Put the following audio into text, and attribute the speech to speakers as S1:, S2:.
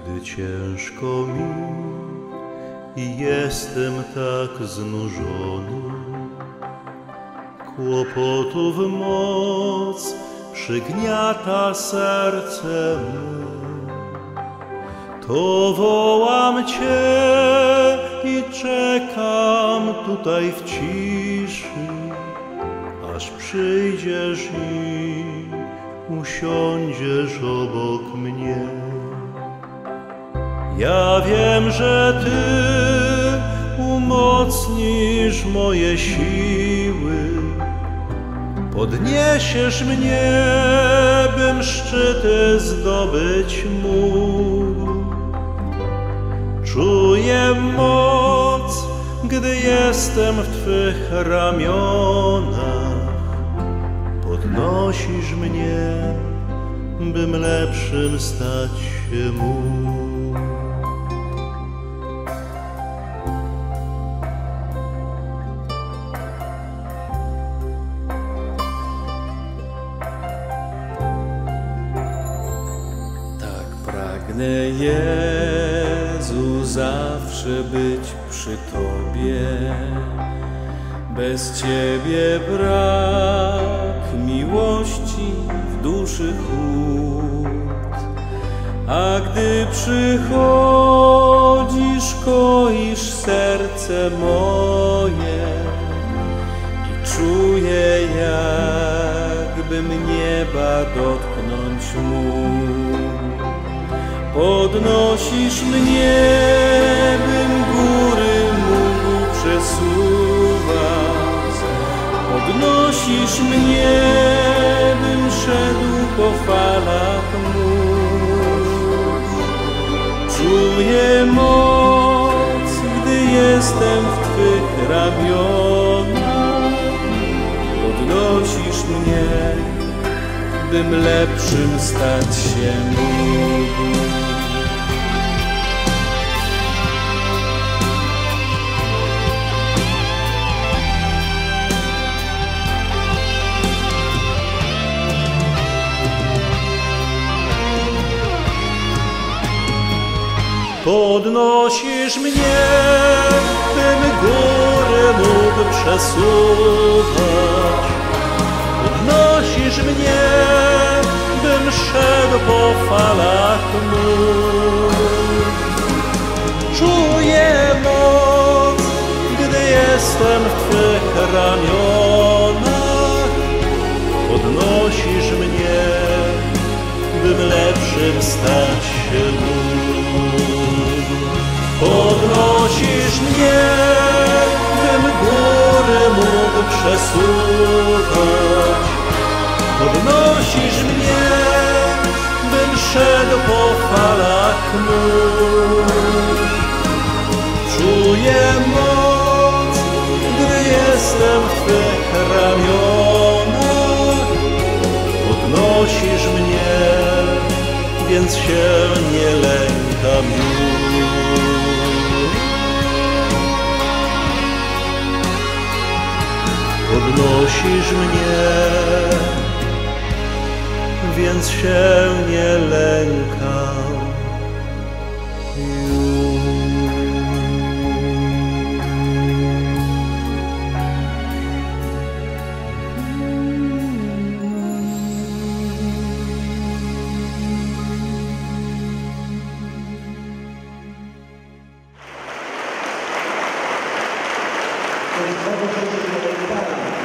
S1: Gdy ciężko mi i jestem tak znużony, kłopotów moc przygniata serce me, to wołam Cię i czekam tutaj w ciszy, aż przyjdziesz i usiądziesz obok mnie. Ja wiem, że Ty umocnisz moje siły, podniesiesz mnie, bym szczyty zdobyć mógł. Czuję moc, gdy jestem w Twych ramionach. Podnosisz mnie, bym lepszym stać się mógł.
S2: Pragnę, Jezu, zawsze być przy Tobie. Bez Ciebie brak miłości w duszy chłód. A gdy przychodzisz, koisz serce moje i czuję, jakbym nieba dotknąć mógł. Podnosisz mnie, bym góry mógł przesuwać. Podnosisz mnie, bym szedł po falach mórz. Czuję moc, gdy jestem w Twych ramionach. Podnosisz mnie, bym lepszym stać się mógł.
S1: Podnosisz mnie, bym góry mógł przesuwać. Podnosisz mnie, bym szedł po falach mórz. Czuję moc, gdy jestem w Twych ramionach. Podnosisz mnie, bym lepszym stać się mógł. Podnosisz mnie, bym góry mógł przesuwać. Podnosisz mnie, bym szedł po falach mórz. Czuję moc, gdy jestem w Twych ramionach. Podnosisz mnie, więc się nie lękam już. Podnosisz mnie, więc się nie lękam już.
S3: Thank you.